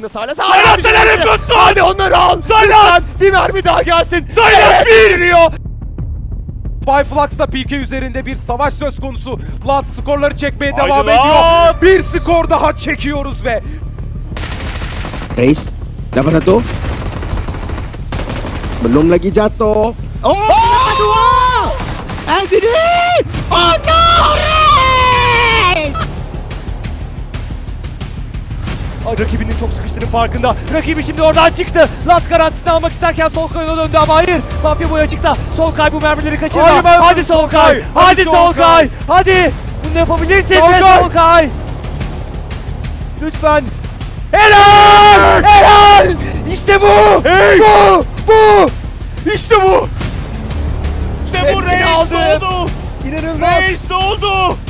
Silas neler yapıyorsun? Hadi onları al. Silas! Bir mermi daha gelsin. Silas giriyor. Fireflux'ta PK üzerinde bir savaş söz konusu. Lat skorları çekmeye Haydi devam Lat! ediyor. Bir skor daha çekiyoruz ve Ace, dapat satu. Belum lagi jatuh. Oh, kedua. LTD. Oh no, Ace! Rakibinin çok sıkıştığının farkında. Rakibi şimdi oradan çıktı. Last garantisini almak isterken Solkay'a döndü ama hayır. Mafya boyu açıkta. Solkay bu mermileri kaçırdı. Hadi Solkay. Hadi Solkay. Hadi. Bunu yapabilirsin be Solkay. Lütfen. Helal! Helal! İşte bu! Hey! Bu! İşte bu! İşte bu Hepsini Reis aldı. oldu! İnanılmaz. Reis oldu!